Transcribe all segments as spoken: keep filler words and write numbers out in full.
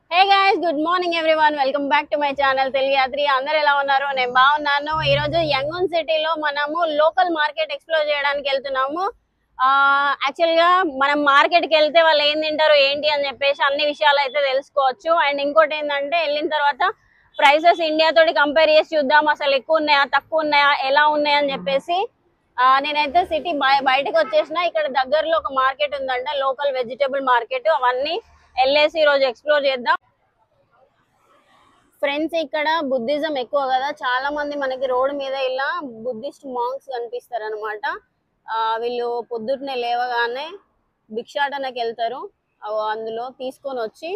Hey guys, good morning everyone. Welcome back to my channel Telugu Yatri. అందరు ఎలా ఉన్నారు? నేను బాగున్నాను. ఈ రోజు యంగూన్ సిటీలో మనము లోకల్ మార్కెట్ ఎక్స్ప్లోర్ చేయడానికి వెళ్తున్నాము. యాక్చువల్ గా మనం మార్కెట్ కి వెళ్తే వాళ్ళు ఏం తింటారు ఏంటి అని చెప్పేసి అన్ని విషయాలు అయితే తెలుసుకోవచ్చు. అండ్ ఇంకోటి ఏంటంటే వెళ్ళిన తర్వాత ప్రైసెస్ ఇండియా తోటి కంపేర్ చేసి చూద్దాం, అసలు ఎక్కువ ఉన్నాయా తక్కువ ఉన్నాయా ఎలా ఉన్నాయా అని చెప్పేసి. నేనైతే సిటీ బయటకు వచ్చేసిన. ఇక్కడ దగ్గరలో ఒక మార్కెట్ ఉందంట, లోకల్ వెజిటేబుల్ మార్కెట్. అవన్నీ వెళ్ళేసి ఈ రోజు ఎక్స్ప్లోర్ చేద్దాం. ఫ్రెండ్స్, ఇక్కడ బుద్ధిజం ఎక్కువ కదా, చాలా మంది మనకి రోడ్ మీద ఇలా బుద్ధిస్ట్ మాంగ్స్ కనిపిస్తారు అనమాట. వీళ్ళు పొద్దున్నే లేవగానే భిక్షాటనకి వెళ్తారు. అందులో తీసుకొని వచ్చి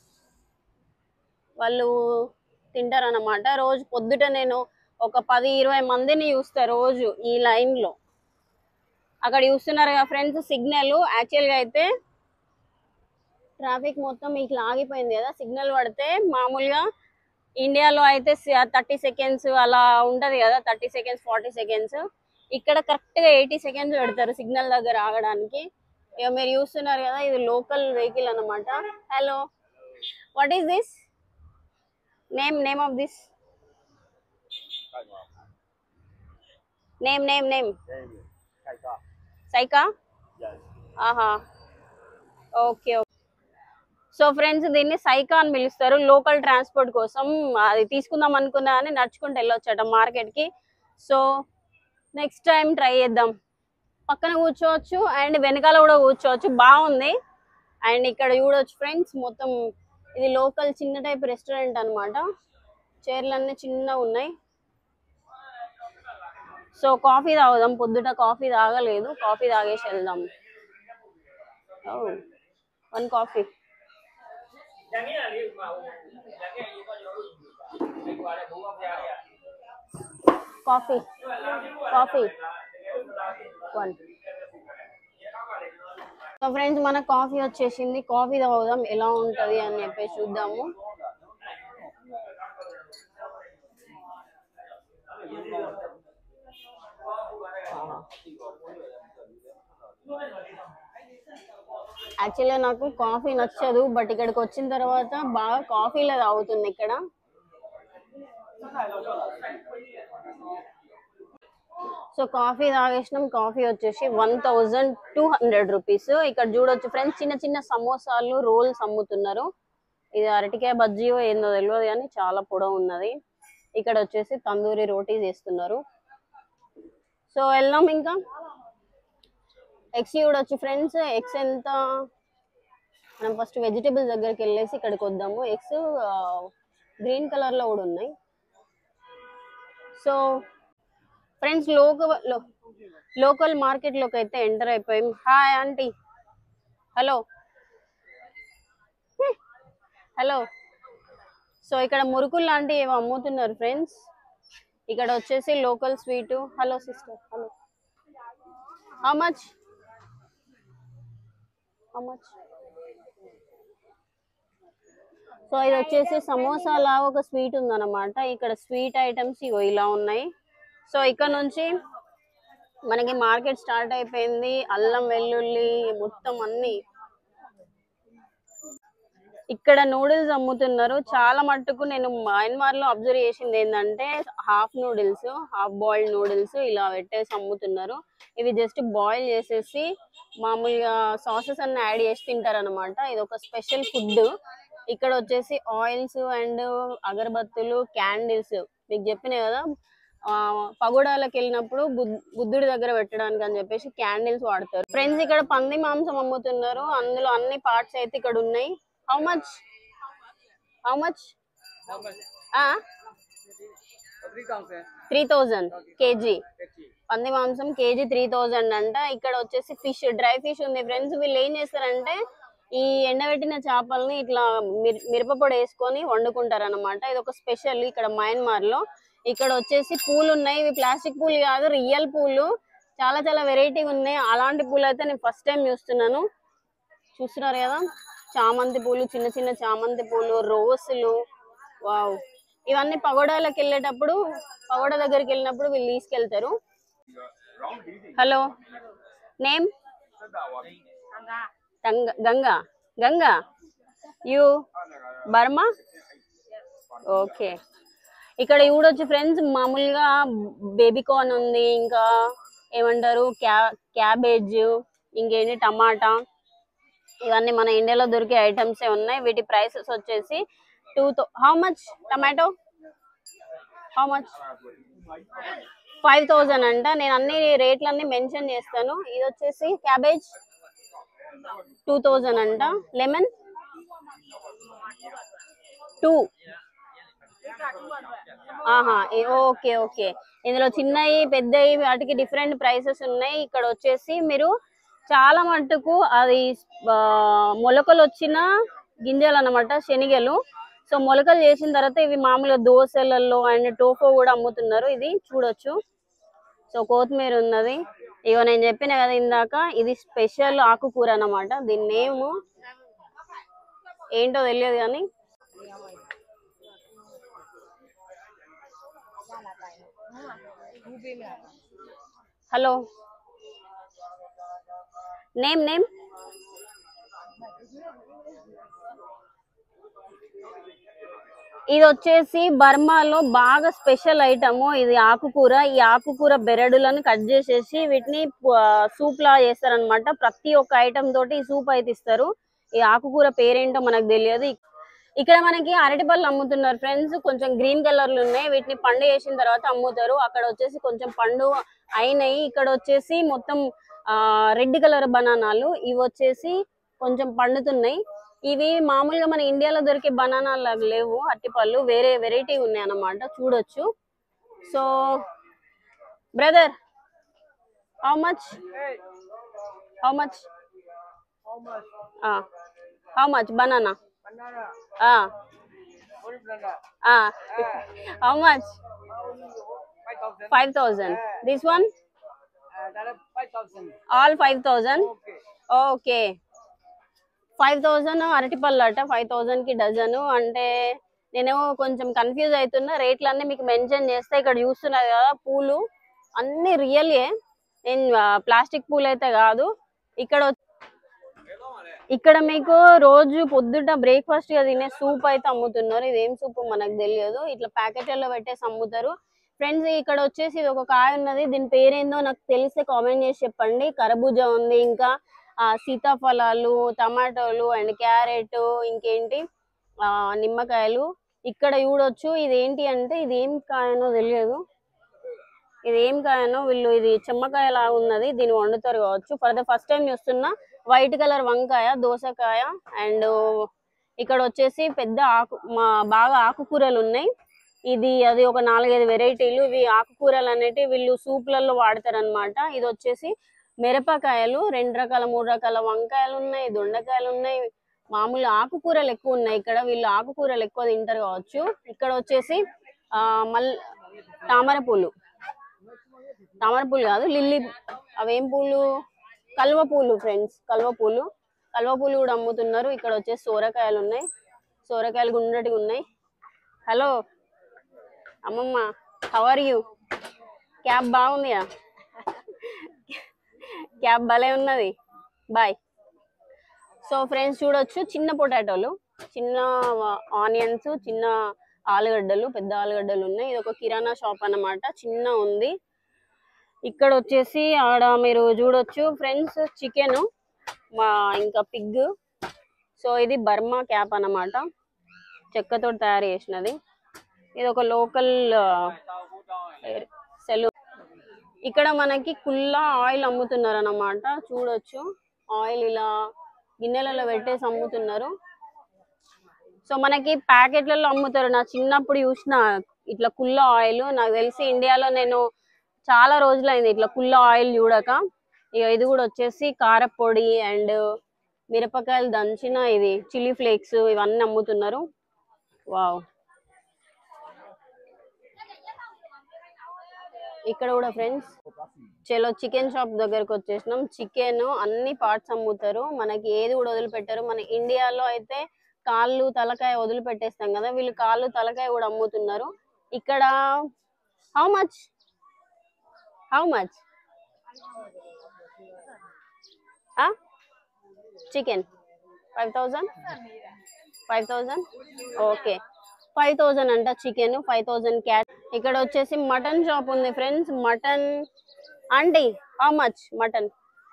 వాళ్ళు తింటారు అనమాట. రోజు పొద్దుట నేను ఒక పది ఇరవై మందిని చూస్తా రోజు ఈ లైన్ లో. అక్కడ చూస్తున్నారు కదా ఫ్రెండ్స్, సిగ్నల్. యాక్చువల్ గా అయితే ట్రాఫిక్ మొత్తం ఇట్లా ఆగిపోయింది కదా, సిగ్నల్ పడితే మామూలుగా ఇండియాలో అయితే థర్టీ సెకండ్స్ అలా ఉంటది కదా, థర్టీ సెకండ్స్ ఫార్టీ సెకండ్స్. ఇక్కడ కరెక్ట్ గా ఎయిటీ సెకండ్స్ పెడతారు సిగ్నల్ దగ్గర ఆగడానికి. ఇక మీరు చూస్తున్నారు కదా, ఇది లోకల్ వెహికల్ అనమాట. Hello, what is this name name of this name name name సైకా. ఆహా, ఓకే. సో ఫ్రెండ్స్, దీన్ని సైకా అని పిలుస్తారు. లోకల్ ట్రాన్స్పోర్ట్ కోసం అది తీసుకుందాం అనుకున్నా అని నడుచుకుంటూ వెళ్ళొచ్చట మార్కెట్ కి. సో నెక్స్ట్ టైం ట్రై చేద్దాం. పక్కన కూర్చోవచ్చు అండ్ వెనకాల కూడా కూర్చోవచ్చు, బాగుంది. అండ్ ఇక్కడ చూడవచ్చు ఫ్రెండ్స్, మొత్తం ఇది లోకల్ చిన్న టైప్ రెస్టారెంట్ అనమాట. చైర్లన్నీ చిన్నగా ఉన్నాయి. సో కాఫీ తాగుదాం, పొద్దుట కాఫీ తాగలేదు, కాఫీ తాగేసి వెళ్దాం. One coffee. Coffee coffee one. So friends, మన కాఫీ వచ్చేసింది. కాఫీ తాగుదాం, ఎలా ఉంటది అని చెప్పేసి చూద్దాము. యాక్చువల్గా నాకు కాఫీ నచ్చదు, బట్ ఇక్కడికి వచ్చిన తర్వాత బాగా కాఫీలో తాగుతుంది ఇక్కడ. సో కాఫీ తాగేసినాం. కాఫీ వచ్చేసి one thousand two hundred rupees. ఇక్కడ చూడొచ్చు ఫ్రెండ్స్, చిన్న చిన్న సమోసాలు రోల్స్ అమ్ముతున్నారు. ఇది అరటికాయ బజ్జీ ఏందో తెలియదు కానీ చాలా పొడవు ఉన్నది. ఇక్కడ వచ్చేసి తందూరి రోటీ చేస్తున్నారు. సో వెళ్దాం. ఇంకా ఎగ్స్ చూడొచ్చు ఫ్రెండ్స్, ఎగ్స్ ఎంత. మనం ఫస్ట్ వెజిటేబుల్స్ దగ్గరికి వెళ్ళేసి ఇక్కడికి వద్దాము. ఎగ్స్ గ్రీన్ కలర్ లో కూడా ఉన్నాయి. So friends, local local market లోకి అయితే ఎంటర్ అయిపోయాం. Hi aunty. Hello hello. So ఇక్కడ మురుకులు లాంటివి ఏమో అమ్ముతున్నారు ఫ్రెండ్స్. ఇక్కడ వచ్చేసి local sweet. Hello sister. Hello, how much how much so ఇది వచ్చేసి సమోసా లాగా ఒక స్వీట్ ఉందన్నమాట. ఇక్కడ స్వీట్ ఐటమ్స్ ఇగో ఇలా ఉన్నాయి. సో ఇక్కడ నుంచి మనకి మార్కెట్ స్టార్ట్ అయిపోయింది. అల్లం వెల్లుల్లి మొత్తం అన్ని. ఇక్కడ నూడిల్స్ అమ్ముతున్నారు. చాలా మట్టుకు నేను మయన్మార్ లో అబ్జర్వ్ చేసింది ఏంటంటే, half noodles, half boiled noodles ఇలా పెట్టేసి అమ్ముతున్నారు. ఇవి జస్ట్ బాయిల్ చేసేసి మామూలుగా సాసెస్ అన్ని యాడ్ చేసి తింటారు అనమాట. ఇది ఒక స్పెషల్ ఫుడ్. ఇక్కడ వచ్చేసి ఆయిల్స్ అండ్ అగరబత్తులు, క్యాండిల్స్. మీకు చెప్పినా కదా, పగోడాలకు వెళ్ళినప్పుడు బుద్ధుడి దగ్గర పెట్టడానికి అని చెప్పేసి క్యాండిల్స్ వాడతారు. ఫ్రెండ్స్, ఇక్కడ పంది మాంసం అమ్ముతున్నారు. అందులో అన్ని పార్ట్స్ అయితే ఇక్కడ ఉన్నాయి. How much how much three thousand KG పంది మాంసం. కేజీ త్రీ థౌజండ్ అంట. ఇక్కడ వచ్చేసి ఫిష్, డ్రై ఫిష్ ఉంది ఫ్రెండ్స్. వీళ్ళు ఏం చేస్తారంటే ఈ ఎండబెట్టిన చేపల్ని ఇట్లా మిరపపొడి వేసుకొని వండుకుంటారు అనమాట. ఇది ఒక స్పెషల్ ఇక్కడ మయన్మార్ లో. ఇక్కడ వచ్చేసి పూలు ఉన్నాయి. ఇవి ప్లాస్టిక్ పూలు కాదు, రియల్ పూలు. చాలా చాలా వెరైటీ ఉన్నాయి. అలాంటి పూలు అయితే నేను ఫస్ట్ టైం చూస్తున్నాను. చూస్తున్నారు కదా, చామంతి పూలు, చిన్న చిన్న చామంతి పూలు, రోసులు. వావ్, ఇవన్నీ పగోడాలకు వెళ్ళేటప్పుడు, పగోడా దగ్గరికి వెళ్ళినప్పుడు వీళ్ళు తీసుకెళ్తారు. Hello, name Ganga. Ganga, you Burma okay. ఇక్కడ చూడొచ్చు ఫ్రెండ్స్, మామూలుగా బేబీ కార్న్ ఉంది, ఇంకా ఏమంటారు క్యా క్యాబేజ్, ఇంకేంటి టమాటా, ఇవన్నీ మన ఇండియాలో దొరికే ఐటమ్సే ఉన్నాయి. వీటి ప్రైసెస్ వచ్చేసి two thou how much tomato, how much five thousand అంట. నేను అన్ని రేట్లన్నీ మెన్షన్ చేస్తాను. ఇది వచ్చేసి క్యాబేజ్ టూ థౌజండ్ అంట. Lemon two. ఆహా ఓకే ఓకే. ఇందులో చిన్నవి పెద్దవి వాటికి డిఫరెంట్ ప్రైసెస్ ఉన్నాయి. ఇక్కడ వచ్చేసి మీరు చాలా మట్టుకు అది మొలకలు వచ్చిన గింజలు అన్నమాట, శనగలు. సో మొలకలు చేసిన తర్వాత ఇవి మామూలుగా దోశలలో అండ్ టోఫో కూడా అమ్ముతున్నారు. ఇది చూడొచ్చు. సో కొత్తిమీర ఉన్నది. ఇగో నేను చెప్పిన కదా ఇందాక, ఇది స్పెషల్ ఆకుకూర అన్నమాట. దీని నేమ్ ఏంటో తెలియదు కానీ హలో నేమ్ నేమ్ ఇది వచ్చేసి బర్మాలో బాగా స్పెషల్ ఐటమ్. ఇది ఆకుకూర. ఈ ఆకుకూర బెరడులను కట్ చేసేసి వీటిని సూప్ లా చేస్తారనమాట. ప్రతి ఒక్క ఐటమ్ తోటి సూప్ అయితే ఇస్తారు. ఈ ఆకుకూర పేరేంటో మనకు తెలియదు. ఇక్కడ మనకి అరటిపళ్ళు అమ్ముతున్నారు ఫ్రెండ్స్. కొంచెం గ్రీన్ కలర్లు ఉన్నాయి. వీటిని పండు చేసిన తర్వాత అమ్ముతారు. అక్కడ వచ్చేసి కొంచెం పండు అయినాయి. ఇక్కడ వచ్చేసి మొత్తం ఆ రెడ్ కలర్ బనానాలు. ఇవి వచ్చేసి కొంచెం పండుతున్నాయి. ఇవి మామూలుగా మన ఇండియాలో దొరికే బనానాలు లాగా లేవు. అరటిపళ్ళు వేరే వెరైటీ ఉన్నాయి అన్నమాట. చూడొచ్చు. So brother, how much how much how much banana? Ah. Ah. How much? Five thousand. This one? Five thousand. All five thousand. Okay. Okay. Five thousand అరటిపళ్ళు అట. ఫైవ్ థౌసండ్ కి డజను అంటే నేనేమో కొంచెం కన్ఫ్యూజ్ అవుతున్నా. రేట్లన్నీ మీకు మెన్షన్ చేస్తే. ఇక్కడ చూస్తున్నారు కదా పూలు అన్ని రియల్యే, నేను ప్లాస్టిక్ పూలు అయితే కాదు. ఇక్కడ ఇక్కడ మీకు రోజు పొద్దుట బ్రేక్ఫాస్ట్ గా తినే సూప్ అయితే అమ్ముతున్నారు. ఇదేం సూప్ మనకు తెలియదు. ఇట్లా ప్యాకెట్లలో పెట్టేసి అమ్ముతారు ఫ్రెండ్స్. ఇక్కడ వచ్చేసి ఇది ఒక కాయ ఉన్నది. దీని పేరేందో నాకు తెలిస్తే కామెంట్ చేసి చెప్పండి. కర్బూజా ఉంది, ఇంకా ఆ సీతాఫలాలు, టమాటోలు అండ్ క్యారెట్, ఇంకేంటి ఆ నిమ్మకాయలు. ఇక్కడ చూడొచ్చు. ఇది ఏంటి అంటే ఇది ఏం కాయనో తెలియదు. ఇది ఏం కాయనో వీళ్ళు, ఇది చెమ్మకాయ లాగా ఉన్నది. దీన్ని వండుతారు కావచ్చు. ఫర్ ద ఫస్ట్ టైం చూస్తున్నా. వైట్ కలర్ వంకాయ, దోసకాయ అండ్ ఇక్కడ వచ్చేసి పెద్ద ఆకు మా బాగా ఆకుకూరలు ఉన్నాయి. ఇది అది ఒక నాలుగైదు వెరైటీలు. ఇవి ఆకుకూరలు అనేటివి వీళ్ళు సూప్లలో వాడతారు అనమాట. ఇది వచ్చేసి మిరపకాయలు, రెండు రకాల మూడు రకాల వంకాయలు ఉన్నాయి, దొండకాయలు ఉన్నాయి. మామూలు ఆకుకూరలు ఎక్కువ ఉన్నాయి ఇక్కడ. వీళ్ళు ఆకుకూరలు ఎక్కువ తింటారు కావచ్చు. ఇక్కడ వచ్చేసి ఆ మల్ తామర పూలు, తామర పూలు కాదు లిల్లీ, అవేం పూలు, కల్వ పూలు ఫ్రెండ్స్. కల్వ పూలు కల్వ పూలు కూడా అమ్ముతున్నారు. ఇక్కడ వచ్చేసి సోరకాయలు ఉన్నాయి. సోరకాయలు గుండ్రటిగా ఉన్నాయి. హలో అమ్మమ్మ, హౌ ఆర్ యూ? క్యాబ్ బాగుందిగా, క్యాబ్ భలే ఉన్నది. బాయ్. సో ఫ్రెండ్స్ చూడొచ్చు, చిన్న పొటాటోలు, చిన్న ఆనియన్స్, చిన్న ఆలుగడ్డలు, పెద్ద ఆలుగడ్డలు ఉన్నాయి. ఇది ఒక కిరాణా షాప్ అన్నమాట. చిన్న ఉంది. ఇక్కడ వచ్చేసి ఆడ మీరు చూడొచ్చు ఫ్రెండ్స్ చికెన్, మా ఇంకా పిగ్. సో ఇది బర్మా క్యాప్ అన్నమాట, చెక్కతో తయారు చేసినది. ఇది ఒక లోకల్ సెలూన్. ఇక్కడ మనకి కుల్లా ఆయిల్ అమ్ముతున్నారు అన్నమాట. చూడొచ్చు, ఆయిల్ ఇలా గిన్నెలలో పెట్టేసి అమ్ముతున్నారు. సో మనకి ప్యాకెట్లలో అమ్ముతారు. నా చిన్నప్పుడు చూసిన ఇట్లా కుల్లా ఆయిల్. నాకు తెలిసి ఇండియాలో నేను చాలా రోజులైంది ఇట్లా కుల్లా ఆయిల్ చూడక. ఇక ఇది కూడా వచ్చేసి కారపొడి అండ్ మిరపకాయలు దంచిన ఇది చిల్లీ ఫ్లేక్స్, ఇవన్నీ అమ్ముతున్నారు. వావ్. ఇక్కడ కూడా ఫ్రెండ్స్ చలో చికెన్ షాప్ దగ్గరకు వచ్చేసినాం. చికెన్ అన్ని పార్ట్స్ అమ్ముతారు. మనకి ఏది కూడా వదిలిపెట్టారు. మన ఇండియాలో అయితే కాళ్ళు తలకాయ వదిలిపెట్టేస్తాం కదా, వీళ్ళు కాళ్ళు తలకాయ కూడా అమ్ముతున్నారు. ఇక్కడ how much how much chicken? Five thousand five thousand okay five thousand అంట చికెన్ ఫైవ్ థౌజండ్ క్యాట్. ఇక్కడ వచ్చేసి మటన్ షాప్ ఉంది friends. Mutton aunty how much mutton?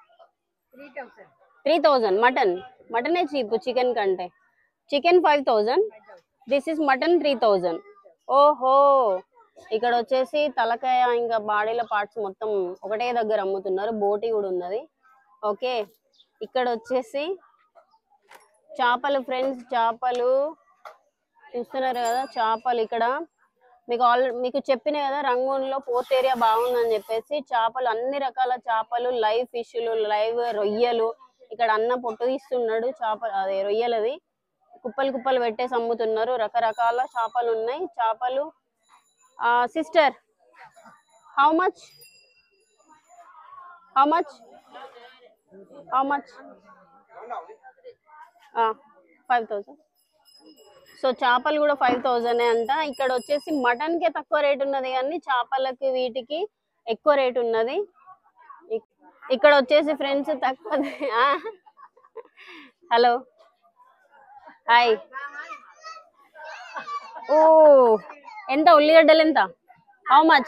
Three thousand mutton మటనే చీప్ చికెన్ కంటే. Chicken five thousand, this is mutton three thousand. ఓహో ఇక్కడ వచ్చేసి తలకాయ ఇంకా బాడీల పార్ట్స్ మొత్తం ఒకటే దగ్గర అమ్ముతున్నారు. బోటి కూడా ఉన్నది. ఓకే ఇక్కడ వచ్చేసి చేపలు ఫ్రెండ్స్, చేపలు చూస్తున్నారు కదా చేపలు. ఇక్కడ మీకు ఆల్ మీకు చెప్పిన కదా రంగూన్లో పోర్ట్ ఏరియా బాగుందని చెప్పేసి చేపలు అన్ని రకాల చేపలు, లైవ్ ఫిష్లు, లైవ్ రొయ్యలు. ఇక్కడ అన్న పొట్టు తీస్తున్నాడు చేపలు, అదే రొయ్యలది కుప్పలు కుప్పలు పెట్టేసి అమ్ముతున్నారు. రకరకాల చేపలు ఉన్నాయి. చేపలు sister how much how much how much five thousand. So చేపలు కూడా ఫైవ్ థౌజండ్ అంట. ఇక్కడ వచ్చేసి మటన్ కే తక్కువ రేట్ ఉన్నది కానీ చేపలకి వీటికి ఎక్కువ రేట్ ఉన్నది. ఇక్కడ వచ్చేసి ఫ్రెండ్స్ తక్కువ. Hello hi. ఓ ఎంత ఉల్లిగడ్డలు ఎంత? How much?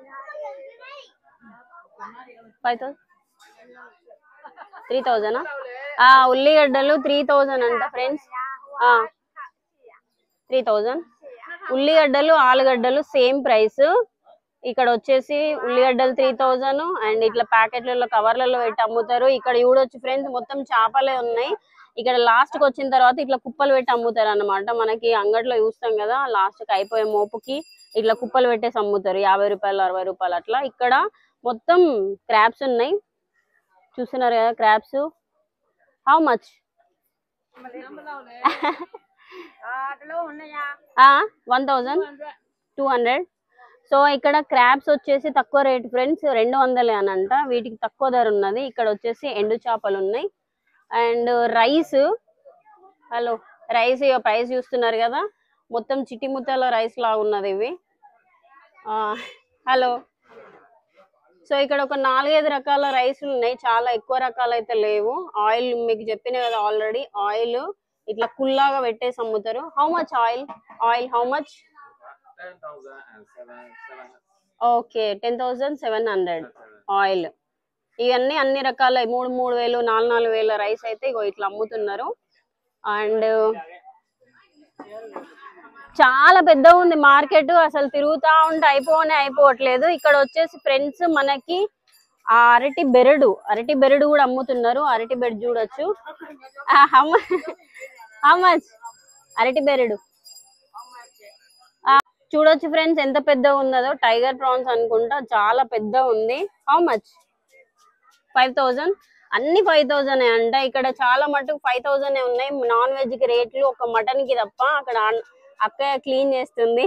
Five thousand three thousand ఉల్లిగడ్డలు త్రీ థౌజండ్ అంట ఫ్రెండ్స్. త్రీ థౌజండ్ ఉల్లిగడ్డలు ఆలుగడ్డలు సేమ్ ప్రైస్. ఇక్కడ వచ్చేసి ఉల్లిగడ్డలు త్రీ థౌజండ్ అండ్ ఇట్లా ప్యాకెట్లలో కవర్లలో పెట్టి అమ్ముతారు. ఇక్కడ చూడొచ్చు ఫ్రెండ్స్ మొత్తం చేపలే ఉన్నాయి. ఇక్కడ లాస్ట్ కి వచ్చిన తర్వాత ఇట్లా కుప్పలు పెట్టి అమ్ముతారు అన్నమాట. మనకి అంగట్లో చూస్తాం కదా లాస్ట్ కి అయిపోయే మోపుకి ఇట్లా కుప్పలు పెట్టేసి అమ్ముతారు. యాభై రూపాయలు అరవై రూపాయలు అట్లా. ఇక్కడ మొత్తం క్రాబ్స్ ఉన్నాయి చూస్తున్నారు కదా crabs. How much? One thousand two hundred. So ఇక్కడ క్రాబ్స్ వచ్చేసి తక్కువ రేట్ ఫ్రెండ్స్, రెండు వందలే అని అంట. వీటికి తక్కువ ధర ఉన్నది. ఇక్కడ వచ్చేసి ఎండు చేపలు ఉన్నాయి and rice. Hello rice price చూస్తున్నారు కదా మొత్తం చిట్టి ముత్యాల రైస్ లాగా ఉన్నది ఇవి. హలో సో ఇక్కడ ఒక నాలుగైదు రకాల రైస్లు ఉన్నాయి. చాలా ఎక్కువ రకాలు అయితే లేవు. ఆయిల్ మీకు చెప్పిన కదా ఆల్రెడీ ఆయిల్ ఇట్లా కుల్లాగా పెట్టేసి అమ్ముతారు. How much oil? Oil how much? Okay ten thousand seven hundred oil. ఇవన్నీ అన్ని రకాల మూడు మూడు వేలు నాలుగు నాలుగు వేల రైస్ అయితే ఇగో ఇట్లా అమ్ముతున్నారు. అండ్ చాలా పెద్దగా ఉంది మార్కెట్. అసలు తిరుగుతా ఉంటే అయిపోనే అయిపోవట్లేదు. ఇక్కడ వచ్చేసి ఫ్రెండ్స్ మనకి ఆ అరటి బెరడు అరటి బెరడు కూడా అమ్ముతున్నారు. అరటి బెరడు చూడొచ్చు. హౌ మచ్ అరటి బెరడు? చూడొచ్చు ఫ్రెండ్స్ ఎంత పెద్దగా ఉన్నదో. టైగర్ ప్రాన్స్ అనుకుంటా చాలా పెద్ద ఉంది. How much? ఫైవ్ థౌజండ్ అన్ని ఫైవ్ థౌజండ్ అంట. ఇక్కడ చాలా మటుకు ఫైవ్ థౌజండ్ ఉన్నాయి నాన్ వెజ్ కి రేట్లు, ఒక మటన్ కి తప్ప. అక్కడ అక్కయ్య క్లీన్ చేస్తుంది.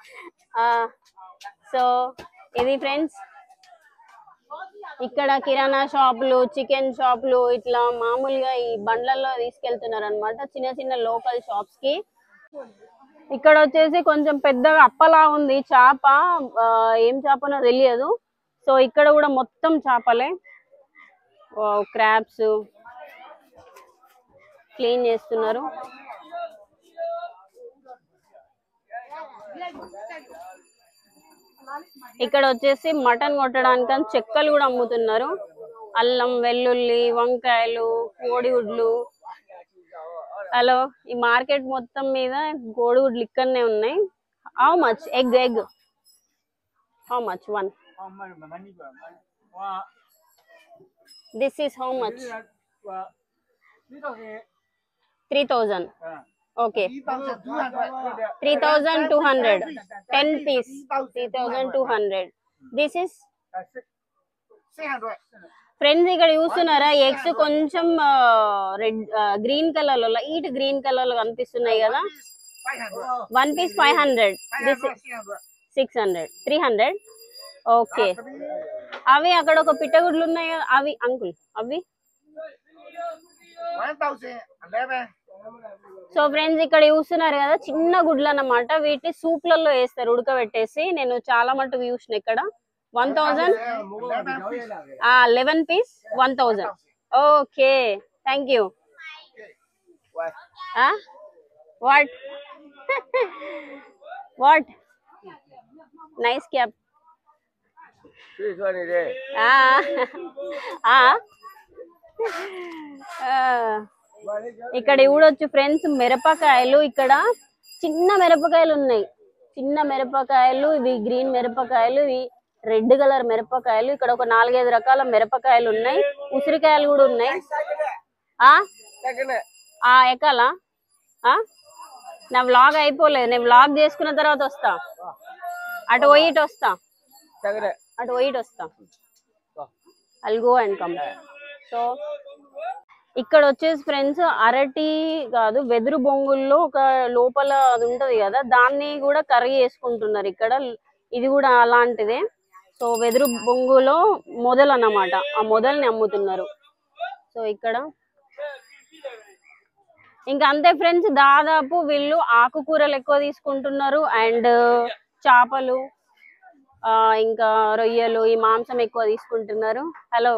సో ఇది ఫ్రెండ్స్ ఇక్కడ కిరాణా షాపులు, చికెన్ షాపులు ఇట్లా మామూలుగా ఈ బండ్లలో తీసుకెళ్తున్నారు అనమాట చిన్న చిన్న లోకల్ షాప్స్ కి. ఇక్కడ వచ్చేసి కొంచెం పెద్దగా అప్పలా ఉంది చేప, ఏం చేపనో తెలియదు. సో ఇక్కడ కూడా మొత్తం చేపలే. క్రాబ్స్ క్లీన్ చేస్తున్నారు. ఇక్కడ వచ్చేసి మటన్ కొట్టడానికి చెక్కలు కూడా అమ్ముతున్నారు. అల్లం, వెల్లుల్లి, వంకాయలు, కోడిగుడ్లు. హలో ఈ మార్కెట్ మొత్తం మీద కోడిగుడ్లు ఇక్కడనే ఉన్నాయి. How much egg? Egg how much? One. This is how much? Three thousand. Okay three thousand two hundred. Ten piece three thousand two hundred. This is friends ఇక్కడ చూస్తున్నారా ఎగ్స్ కొంచెం రెడ్ గ్రీన్ కలర్ లో light green colour లో కనిపిస్తున్నాయి కదా. One piece five hundred. This six hundred three hundred. Okay అవి అక్కడ ఒక పిట్టగుడ్లు ఉన్నాయి కదా అవి అంకుల్ అవి. సో ఫ్రెండ్స్ ఇక్కడ చూస్తున్నారు కదా చిన్న గుడ్లు అన్నమాట. వీటిని సూప్లలో వేస్తారు ఉడకబెట్టేసి. నేను చాలా మటుకు చూసిన ఇక్కడ. One thousand eleven piece one thousand. Okay thank you. What? What? Nice cap. This one is it. Ah. Ah. ఇక్కడ చూడొచ్చు ఫ్రెండ్స్ మిరపకాయలు. ఇక్కడ చిన్న మిరపకాయలు ఉన్నాయి, చిన్న మిరపకాయలు. ఇవి గ్రీన్ మిరపకాయలు, ఇవి రెడ్ కలర్ మిరపకాయలు. ఇక్కడ ఒక నాలుగైదు రకాల మిరపకాయలు ఉన్నాయి, ఉసిరికాయలు కూడా ఉన్నాయి. ఆ ఆ ఎక్కాలా? నా వ్లాగ్ అయిపోలేదు, నేను వ్లాగ్ చేసుకున్న తర్వాత వస్తా. అటు పోయి ఇటు వస్తా, అటు పోయి ఇటు వస్తా. I'll go and come. So ఇక్కడ వచ్చేసి ఫ్రెండ్స్ అరటి కాదు, వెదురు బొంగుల్లో ఒక లోపల అది ఉంటది కదా, దాన్ని కూడా కర్రీ చేసుకుంటున్నారు ఇక్కడ. ఇది కూడా అలాంటిదే. సో వెదురు బొంగులో మొదలు అన్నమాట, ఆ మొదల్ని అమ్ముతున్నారు. సో ఇక్కడ ఇంకా అంతే ఫ్రెండ్స్. దాదాపు వీళ్ళు ఆకుకూరలు ఎక్కువ తీసుకుంటున్నారు, అండ్ చేపలు, ఇంకా రొయ్యలు, ఈ మాంసం ఎక్కువ తీసుకుంటున్నారు. హలో,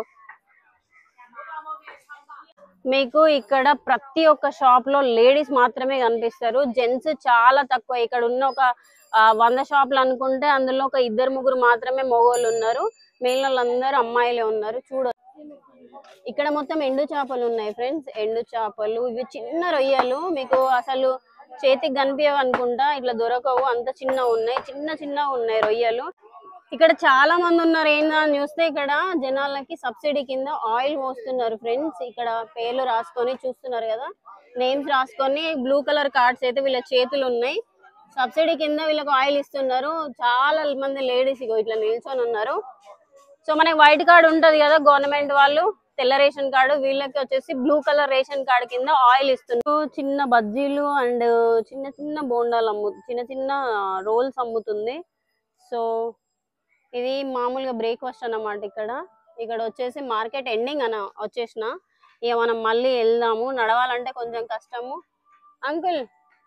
మీకు ఇక్కడ ప్రతి ఒక్క షాప్ లో లేడీస్ మాత్రమే కనిపిస్తారు, జెంట్స్ చాలా తక్కువ. ఇక్కడ ఉన్న ఒక వంద షాపులు అనుకుంటే అందులో ఒక ఇద్దరు ముగ్గురు మాత్రమే మగవాళ్ళు ఉన్నారు, మిగిలిన వాళ్ళందరూ అమ్మాయిలే ఉన్నారు. చూడ ఇక్కడ మొత్తం ఎండు చేపలు ఉన్నాయి ఫ్రెండ్స్, ఎండు చేపలు. ఇవి చిన్న రొయ్యలు, మీకు అసలు చేతికి కనిపించవు అనుకుంటా, ఇట్లా దొరకవు, అంత చిన్న ఉన్నాయి, చిన్న చిన్న ఉన్నాయి రొయ్యలు. ఇక్కడ చాలా మంది ఉన్నారు. ఏందా అని చూస్తే ఇక్కడ జనాలకి సబ్సిడీ కింద ఆయిల్ పోస్తున్నారు ఫ్రెండ్స్. ఇక్కడ పేర్లు రాసుకొని చూస్తున్నారు కదా, నేమ్స్ రాసుకొని బ్లూ కలర్ కార్డ్స్ అయితే వీళ్ళ చేతులు ఉన్నాయి. సబ్సిడీ కింద వీళ్ళకి ఆయిల్ ఇస్తున్నారు. చాలా మంది లేడీస్ ఇగో ఇట్లా నిల్చొని ఉన్నారు. సో మనకి వైట్ కార్డ్ ఉంటది కదా గవర్నమెంట్ వాళ్ళు, తెల్ల రేషన్ కార్డు, వీళ్ళకి వచ్చేసి బ్లూ కలర్ రేషన్ కార్డు కింద ఆయిల్ ఇస్తున్నారు. చిన్న బజ్జీలు అండ్ చిన్న చిన్న బోండాలు అమ్ము, చిన్న చిన్న రోల్స్ అమ్ముతుంది. సో ఇది మామూలుగా బ్రేక్ఫాస్ట్ అన్నమాట. ఇక్కడ ఇక్కడ వచ్చేసి మార్కెట్ ఎండింగ్ అన్న వచ్చేసిన, ఇక మనం మళ్ళీ వెళ్దాము. నడవాలంటే కొంచెం కష్టము. అంకుల్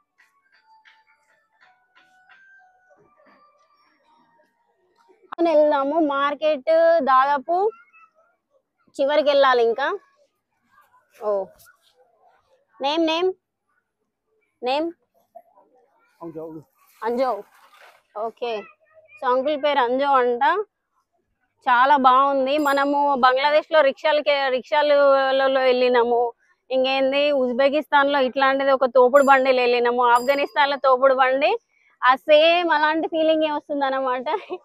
వెళ్దాము, మార్కెట్ దాదాపు చివరికి వెళ్ళాలి ఇంకా. ఓ name name name Anjo. Okay, so uncle పేరు అంజో అంట. చాలా బాగుంది. మనము బంగ్లాదేశ్ లో రిక్షాలకి రిక్షాలలో వెళ్ళినాము, ఇంకేంది ఉజ్బెకిస్తాన్ లో ఇట్లాంటిది ఒక తోపుడు బండిలో వెళ్ళినాము, ఆఫ్ఘనిస్తాన్ లో తోపుడు బండి, ఆ సేమ్ అలాంటి ఫీలింగ్ ఏ వస్తుంది అన్నమాట.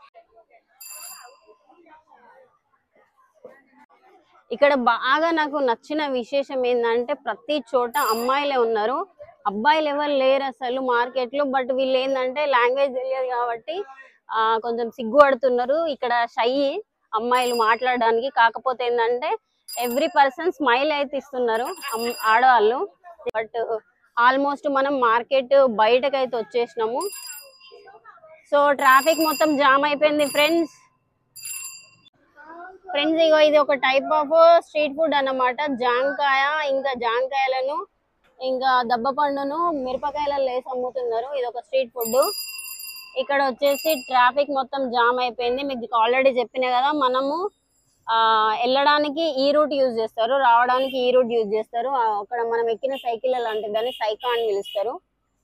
ఇక్కడ బాగా నాకు నచ్చిన విశేషం ఏంటంటే ప్రతి చోట అమ్మాయిలే ఉన్నారు, అబ్బాయిలు ఎవరు లేరు అసలు మార్కెట్ లో. బట్ వీళ్ళు ఏంటంటే లాంగ్వేజ్ తెలియదు కాబట్టి ఆ కొంచెం సిగ్గుపడుతున్నారు ఇక్కడ, షై అమ్మాయిలు మాట్లాడడానికి. కాకపోతే ఏంటంటే ఎవ్రీ పర్సన్ స్మైల్ అయితే ఇస్తున్నారు ఆడవాళ్ళు. బట్ ఆల్మోస్ట్ మనం మార్కెట్ బయటకు అయితే వచ్చేసినాము. సో ట్రాఫిక్ మొత్తం జామ్ అయిపోయింది ఫ్రెండ్స్. ఫ్రెండ్స్ ఇగో ఇది ఒక టైప్ ఆఫ్ స్ట్రీట్ ఫుడ్ అన్నమాట. జాంకాయ, ఇంకా జాంకాయలను ఇంకా దబ్బ పండును మిరపకాయలలో వేసి అమ్ముతున్నారు. ఇది ఒక స్ట్రీట్ ఫుడ్. ఇక్కడ వచ్చేసి ట్రాఫిక్ మొత్తం జామ్ అయిపోయింది. మీకు ఆల్రెడీ చెప్పిన కదా, మనము ఆ వెళ్ళడానికి ఈ రూట్ యూజ్ చేస్తారు, రావడానికి ఈ రూట్ యూజ్ చేస్తారు. అక్కడ మనం ఎక్కిన సైకిల్ లాంటి దాన్ని సైకా అని పిలుస్తారు.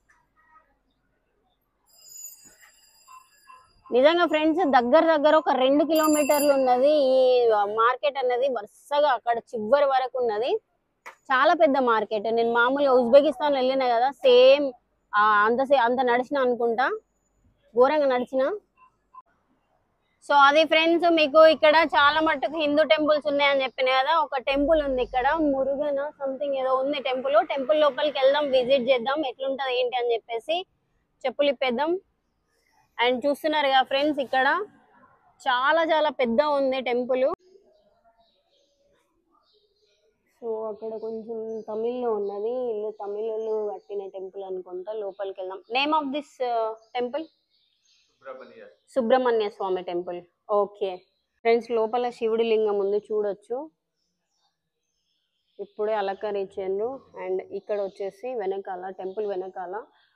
నిజంగా ఫ్రెండ్స్ దగ్గర దగ్గర ఒక రెండు కిలోమీటర్లు ఉన్నది ఈ మార్కెట్ అనేది, వరుసగా అక్కడ చివరి వరకు ఉన్నది. చాలా పెద్ద మార్కెట్. నేను మామూలుగా ఉజ్బెకిస్తాన్ వెళ్ళినా కదా, సేమ్ అంత అంత నడిచిన అనుకుంటా, ఘోరంగా నడిచిన. సో అది ఫ్రెండ్స్, మీకు ఇక్కడ చాలా మట్టుకు హిందూ టెంపుల్స్ ఉన్నాయని చెప్పిన కదా, ఒక టెంపుల్ ఉంది ఇక్కడ, మురుగన సంథింగ్ ఏదో ఉంది టెంపుల్. టెంపుల్ లోపలికి వెళ్దాం, విజిట్ చేద్దాం, ఎట్లుంటది ఏంటి అని చెప్పేసి చెప్పులు ఇప్పేద్దాం. అండ్ చూస్తున్నారు కదా ఫ్రెండ్స్, ఇక్కడ చాలా చాలా పెద్ద ఉంది టెంపుల్. సో అక్కడ కొంచెం తమిళ్లో ఉన్నది, ఇల్లు తమిళులు కట్టిన టెంపుల్ అనుకుంటా. లోపలికి వెళ్దాం. Name of this temple Subrahmanya Swamy temple. Okay friends, లోపల శివుడి లింగం ఉంది చూడొచ్చు, ఇప్పుడే అలంకరించారు. అండ్ ఇక్కడ వచ్చేసి వెనకాల టెంపుల్ వెనకాల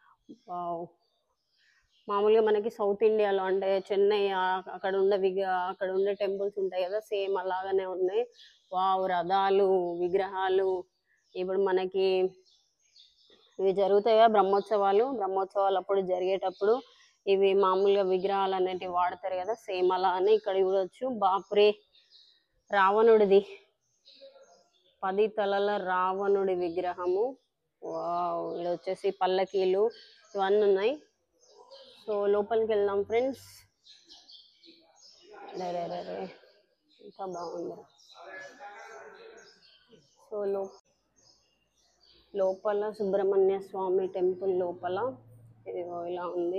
మామూలుగా మనకి సౌత్ ఇండియాలో అంటే చెన్నై అక్కడ ఉండే విగ అక్కడ ఉండే టెంపుల్స్ ఉంటాయి కదా, సేమ్ అలాగానే ఉన్నాయి. వావ్, రథాలు, విగ్రహాలు. ఇప్పుడు మనకి ఇవి జరుగుతాయా బ్రహ్మోత్సవాలు బ్రహ్మోత్సవాలు అప్పుడు జరిగేటప్పుడు ఇవి మామూలుగా విగ్రహాలు అనేటివి వాడతారు కదా సేమ్ అలానే ఇక్కడ చూడొచ్చు. బాప్రే రావణుడిది పది తలల రావణుడి విగ్రహము. వావ్ ఇక్కడ వచ్చేసి పల్లకీలు ఇవన్నీ ఉన్నాయి. సో లోపలికి వెళ్దాం ఫ్రెండ్స్. రే ఇంకా బాగుంది. సో లో లోపల సుబ్రహ్మణ్య స్వామి టెంపుల్ లోపల ఇదిగో ఇలా ఉంది.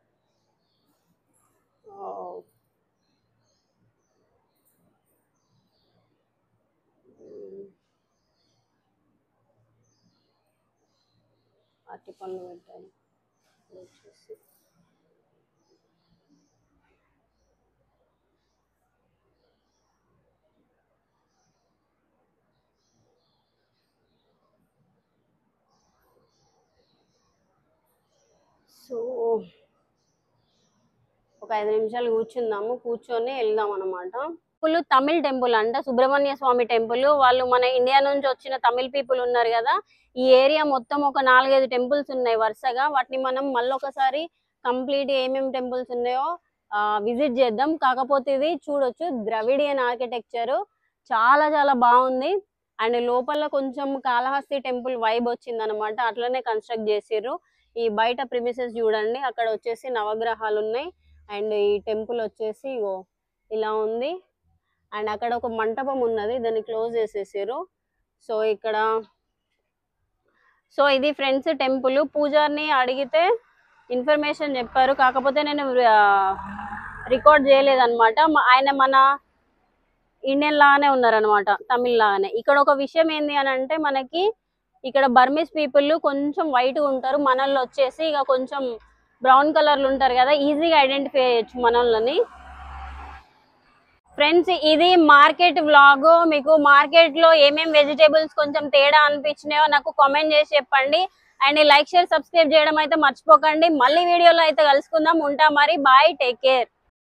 అట్టి పనులు పెట్టాలి వచ్చేసి సో ఒక ఐదు నిమిషాలు కూర్చుందాము. కూర్చొని వెళ్దాం అనమాట. టెంపుల్ తమిళ్ టెంపుల్ అంట సుబ్రహ్మణ్య స్వామి టెంపుల్. వాళ్ళు మన ఇండియా నుంచి వచ్చిన తమిళ్ పీపుల్ ఉన్నారు కదా ఈ ఏరియా మొత్తం ఒక నాలుగైదు టెంపుల్స్ ఉన్నాయి వరుసగా. వాటిని మనం మళ్ళీ ఒకసారి కంప్లీట్ ఏమేమి టెంపుల్స్ ఉన్నాయో విజిట్ చేద్దాం. కాకపోతే ఇది చూడొచ్చు ద్రవిడియన్ ఆర్కిటెక్చర్ చాలా చాలా బాగుంది. అండ్ లోపల కొంచెం కాళహస్తి టెంపుల్ వైబ్ వచ్చింది అనమాట. అట్లనే కన్స్ట్రక్ట్ చేసిర్రు. ఈ బయట ప్రిమిసెస్ చూడండి అక్కడ వచ్చేసి నవగ్రహాలు ఉన్నాయి. అండ్ ఈ టెంపుల్ వచ్చేసి ఇలా ఉంది. అండ్ అక్కడ ఒక మంటపం ఉన్నది దాన్ని క్లోజ్ చేసేసారు. సో ఇక్కడ సో ఇది ఫ్రెండ్స్ టెంపుల్. పూజారిని అడిగితే ఇన్ఫర్మేషన్ చెప్పారు. కాకపోతే నేను రికార్డ్ చేయలేదన్నమాట. ఆయన మన ఇండియన్ లాగానే ఉన్నారనమాట తమిళ్ లాగానే. ఇక్కడ ఒక విషయం ఏంది అని అంటే మనకి ఇక్కడ బర్మీస్ పీపుల్ కొంచెం వైట్ ఉంటారు. మనల్లో వచ్చేసి ఇక కొంచెం బ్రౌన్ కలర్లు ఉంటారు కదా ఈజీగా ఐడెంటిఫై చేయొచ్చు మనల్ని. ఫ్రెండ్స్ ఇది మార్కెట్ వ్లాగ్. మీకు మార్కెట్ లో ఏమేం వెజిటేబుల్స్ కొంచెం తేడా అనిపించినాయో నాకు కామెంట్ చేసి చెప్పండి. అండ్ లైక్ షేర్ సబ్స్క్రైబ్ చేయడం అయితే మర్చిపోకండి. మళ్ళీ వీడియోలో అయితే కలుసుకుందాం. ఉంటా మరి బాయ్ టేక్ కేర్.